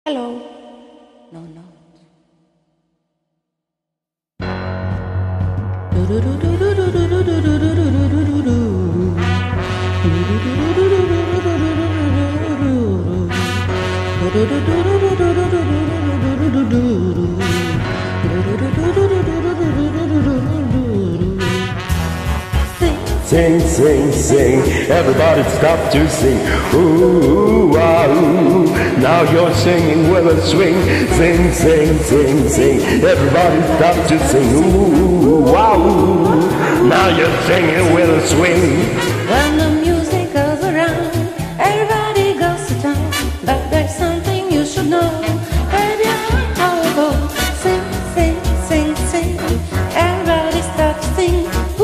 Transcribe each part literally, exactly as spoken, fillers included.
Hello. No, no. Sing, sing, sing, everybody stop to sing. Ooh, ah, ooh, now you're singing with a swing. Sing, sing, sing, sing, everybody stop to sing. Ooh, ah, ooh, now you're singing with a swing. When the music goes around, everybody goes to town. But there's something you should know, baby, how it goes. Sing, sing, sing, sing, everybody stop to sing.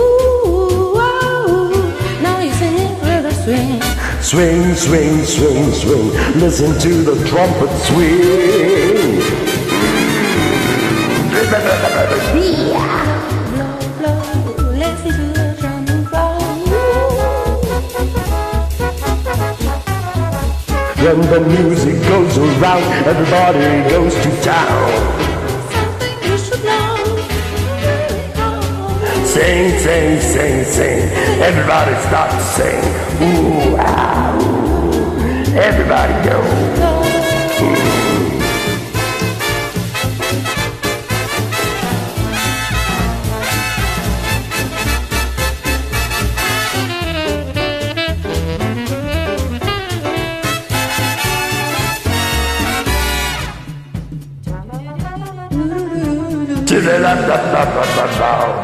Swing, swing, swing, swing, listen to the trumpet swing. Blow, blow, listen to the trumpet blow. When the music goes around, everybody goes to town. Something you should know. Sing, sing, sing, sing, everybody start to sing. Ooh, ah, ooh, everybody go. Mm. To the la la la la la la.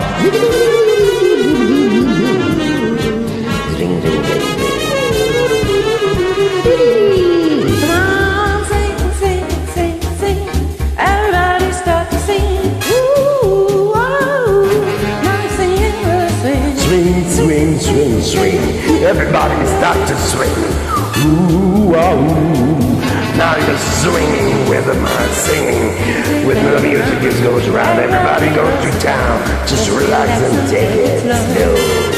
Ding ding ding ding. Come on, sing, sing, sing, sing. Everybody start to sing. Ooh, oh, now singing with a swing. Swing, swing, swing, swing. Everybody start to swing. Ooh, oh, now you're swinging with them, singing. With the music just goes around, everybody goes to town. Just relax and take it slow.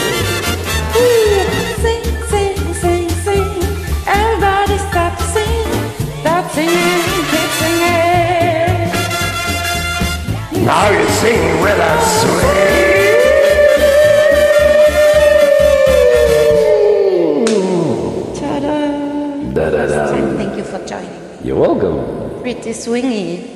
Sing, sing, sing, sing. Everybody stop to sing. Stop singing, keep singing. Now you're singing with a swing. Ta-da. Da-da-da. Thank you for joining me. You're welcome. Pretty swingy.